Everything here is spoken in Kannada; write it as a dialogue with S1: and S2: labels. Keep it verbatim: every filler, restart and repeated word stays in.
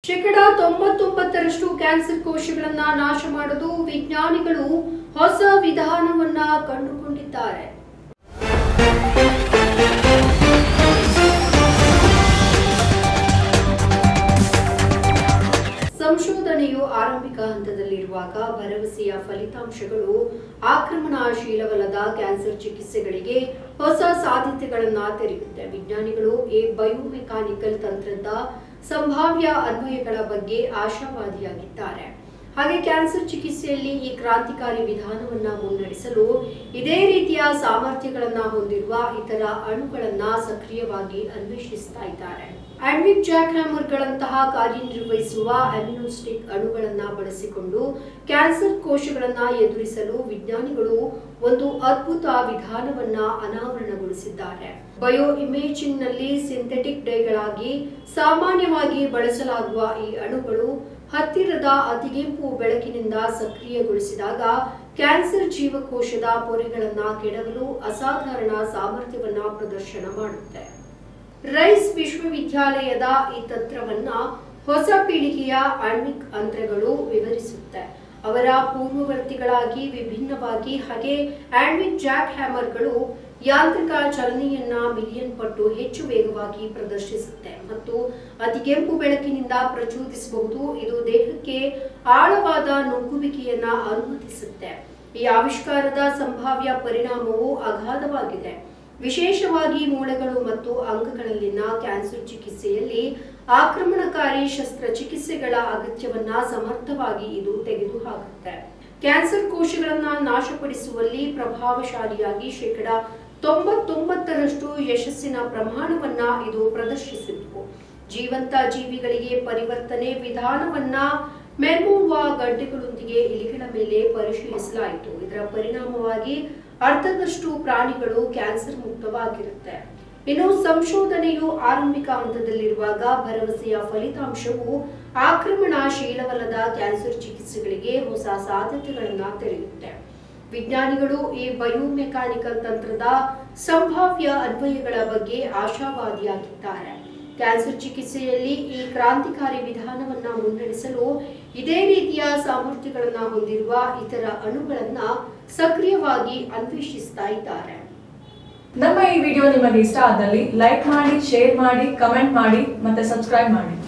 S1: ಶೇಕಡ ತೊಂಬತ್ತೊಂಬತ್ತರಷ್ಟು ಕ್ಯಾನ್ಸರ್ ಕೋಶಗಳನ್ನು ನಾಶ ಮಾಡಲು ವಿಜ್ಞಾನಿಗಳು ಹೊಸ ವಿಧಾನವನ್ನ ಕಂಡುಕೊಂಡಿದ್ದಾರೆ. ಸಂಶೋಧನೆಯು ಆರಂಭಿಕ ಹಂತದಲ್ಲಿರುವಾಗ ಭರವಸೆಯ ಫಲಿತಾಂಶಗಳು ಆಕ್ರಮಣಶೀಲವಲ್ಲದ ಕ್ಯಾನ್ಸರ್ ಚಿಕಿತ್ಸೆಗಳಿಗೆ ಹೊಸ ಸಾಧ್ಯತೆಗಳನ್ನು ತೆರೆಯುತ್ತೆ. ವಿಜ್ಞಾನಿಗಳು ಈ ಬಯೋಮೆಕಾನಿಕಲ್ ತಂತ್ರದ ಸಂಭಾವ್ಯ ಅನ್ವಯಗಳ ಬಗ್ಗೆ ಆಶಾವಾದಿಯಾಗಿದ್ದಾರೆ. ಹಾಗೆ ಕ್ಯಾನ್ಸರ್ ಚಿಕಿತ್ಸೆಯಲ್ಲಿ ಈ ಕ್ರಾಂತಿಕಾರಿ ವಿಧಾನವನ್ನ ಮುನ್ನಡೆಸಲು ಇದೇ ರೀತಿಯ ಸಾಮರ್ಥ್ಯಗಳನ್ನ ಹೊಂದಿರುವ ಇತರ ಅಣುಗಳನ್ನ ಸಕ್ರಿಯವಾಗಿ ಅನ್ವೇಷಿಸ್ತಾ ಇದ್ದಾರೆ. ಆಂಡ್ವಿಕ್ ಜಾಕ್ ಹ್ಯಾಮರ್ಗಳಂತಹ ಕಾರ್ಯನಿರ್ವಹಿಸುವ ಅಮ್ಯುನೋಸ್ಟಿಕ್ ಅಣುಗಳನ್ನ ಬಳಸಿಕೊಂಡು ಕ್ಯಾನ್ಸರ್ ಕೋಶಗಳನ್ನ ಎದುರಿಸಲು ವಿಜ್ಞಾನಿಗಳು ಒಂದು ಅದ್ಭುತ ವಿಧಾನವನ್ನ ಅನಾವರಣಗೊಳಿಸಿದ್ದಾರೆ. ಬಯೋ ಇಮೇಜಿಂಗ್ ನಲ್ಲಿ ಸಿಂಥೆಟಿಕ್ ಡೈಗಳಾಗಿ ಸಾಮಾನ್ಯವಾಗಿ ಬಳಸಲಾಗುವ ಈ ಅಣುಗಳು ಹತ್ತಿರದ ಅತಿಗೆಂಪು ಬೆಳಕಿನಿಂದ ಸಕ್ರಿಯಗೊಳಿಸಿದಾಗ ಕ್ಯಾನ್ಸರ್ ಜೀವಕೋಶದ ಪೊರೆಗಳನ್ನ ಕೆಡವಲು ಅಸಾಧಾರಣ ಸಾಮರ್ಥ್ಯವನ್ನ ಪ್ರದರ್ಶನ ಮಾಡುತ್ತೆ. ರೈಸ್ ವಿಶ್ವವಿದ್ಯಾಲಯದ ಈ ತಂತ್ರವನ್ನ ಹೊಸ ಪೀಳಿಗೆಯ ಆಣ್ವಿಕ್ ತಂತ್ರಗಳು ವಿವರಿಸುತ್ತೆ. ಅವರ ಪೂರ್ವವರ್ತಿಗಳಾಗಿ ವಿಭಿನ್ನವಾಗಿ ಹಾಗೆ ಆಂಡ್ವಿಕ್ ಜಾಕ್ ಹ್ಯಾಮರ್ಗಳು ಯಾಂತ್ರಿಕ ಚಲನೆಯನ್ನ ಮಿಲಿಯನ್ ಪಟ್ಟು ಹೆಚ್ಚು ವೇಗವಾಗಿ ಪ್ರದರ್ಶಿಸುತ್ತೆ ಮತ್ತು ಅತಿಗೆಂಪು ಬೆಳಕಿನಿಂದ ಪ್ರಚೋದಿಸಬಹುದು. ಇದು ದೇಹಕ್ಕೆ ಆಳವಾದ ನುಗ್ಗುವಿಕೆಯನ್ನ ಅನುಮತಿಸುತ್ತೆ. ಈ ಆವಿಷ್ಕಾರದ ಸಂಭಾವ್ಯ ಪರಿಣಾಮವು ಅಗಾಧವಾಗಿದೆ. ವಿಶೇಷವಾಗಿ ಮೂಳೆಗಳು ಮತ್ತು ಅಂಗಗಳಲ್ಲಿನ ಕ್ಯಾನ್ಸರ್ ಚಿಕಿತ್ಸೆಯಲ್ಲಿ ಆಕ್ರಮಣಕಾರಿ ಶಸ್ತ್ರಚಿಕಿತ್ಸೆಗಳ ಅಗತ್ಯವನ್ನ ಸಮರ್ಥವಾಗಿ ಇದು ತೆಗೆದುಹಾಕುತ್ತೆ. ಕ್ಯಾನ್ಸರ್ ಕೋಶಗಳನ್ನ ನಾಶಪಡಿಸುವಲ್ಲಿ ಪ್ರಭಾವಶಾಲಿಯಾಗಿ ಶೇಕಡ ತೊಂಬತ್ತೊಂಬತ್ತರಷ್ಟು ಯಶಸ್ಸಿನ ಪ್ರಮಾಣವನ್ನ ಇದು ಪ್ರದರ್ಶಿಸಿತ್ತು. ಜೀವಂತ ಜೀವಿಗಳಿಗೆ ಪರಿವರ್ತನೆ ವಿಧಾನವನ್ನ ಮೆಲ್ಮೋವಾ ಗಡ್ಡೆಗಳೊಂದಿಗೆ ಇಲಿಗಳ ಮೇಲೆ ಪರಿಶೀಲಿಸಲಾಯಿತು. ಇದರ ಪರಿಣಾಮವಾಗಿ ಅರ್ಧದಷ್ಟು ಪ್ರಾಣಿಗಳು ಕ್ಯಾನ್ಸರ್ ಮುಕ್ತವಾಗಿರುತ್ತೆ. ಇನ್ನು ಸಂಶೋಧನೆಯು ಆರಂಭಿಕ ಹಂತದಲ್ಲಿರುವಾಗ ಭರವಸೆಯ ಫಲಿತಾಂಶವು ಆಕ್ರಮಣಶೀಲವಲ್ಲದ ಕ್ಯಾನ್ಸರ್ ಚಿಕಿತ್ಸೆಗಳಿಗೆ ಹೊಸ ಸಾಧ್ಯತೆಗಳನ್ನು ತೆರೆಯುತ್ತೆ. ವಿಜ್ಞಾನಿಗಳು ಈ ಬಯೋಮೆಕಾನಿಕಲ್ ತಂತ್ರದ ಸಂಭಾವ್ಯ ಅನ್ವಯಗಳ ಬಗ್ಗೆ ಆಶಾವಾದಿಯಾಗಿದ್ದಾರೆ. ಕ್ಯಾನ್ಸರ್ ಚಿಕಿತ್ಸೆಯಲ್ಲಿ ಈ ಕ್ರಾಂತಿಕಾರಿ ವಿಧಾನವನ್ನ ಮುನ್ನಡೆಸಲು ಇದೇ ರೀತಿಯ ಸಾಮರ್ಥ್ಯಗಳನ್ನು ಹೊಂದಿರುವ ಇತರ ಅಣುಗಳನ್ನ ಸಕ್ರಿಯವಾಗಿ ಅನ್ವೇಷಿಸ್ತಾ ಇದ್ದಾರೆ.
S2: ನಮ್ಮ ಈ ವಿಡಿಯೋ ನಿಮಗೆ ಇಷ್ಟ ಆದಲ್ಲಿ ಲೈಕ್ ಮಾಡಿ, ಶೇರ್ ಮಾಡಿ, ಕಮೆಂಟ್ ಮಾಡಿ ಮತ್ತೆ ಸಬ್ಸ್ಕ್ರೈಬ್ ಮಾಡಿ.